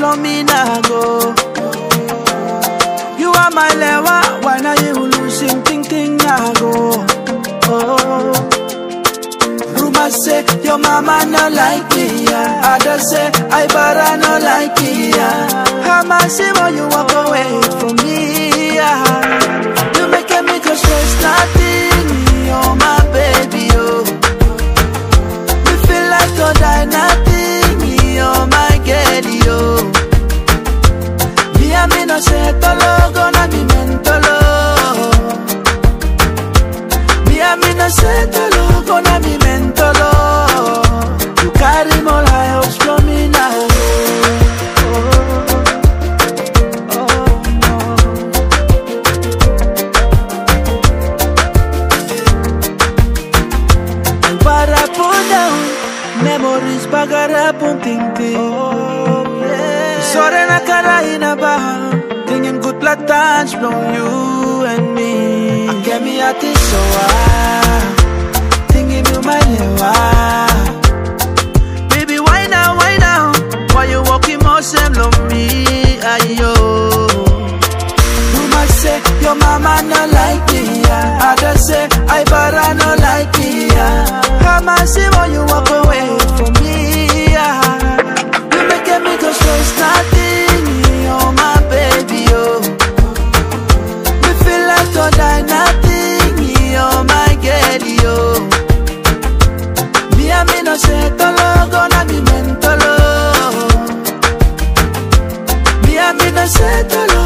flow me now go. You are my lewa, why now you losing ting now go. Oh, rumors say your mama no like me, yeah. Others say I better no like me, yeah. How much when you walk away from me, yeah. You making me go stress nothing, oh my baby, oh. Me feel like to die nothing, oh my girl, oh. Me a me no say tolo, gonna be mentolo. Me a me no say tolo, gonna be mentolo. You carry more lives from me now. Memories bagara pun ting ting. Sore na karaina ba, tingin good blood times from you and me. Get me at this so thinking you my lewa. Baby why now, why you walking more same on me, ayo. Rumors say your mama no like me, yeah. Others say I better no like me, yeah. Come and see when you walk away from me, yeah. You making me go stress nothing, oh my baby, oh. Me feel like to die nothing, oh my girl, oh. Me and me no say tolo, gonna be mentolo. Me and me no say tolo.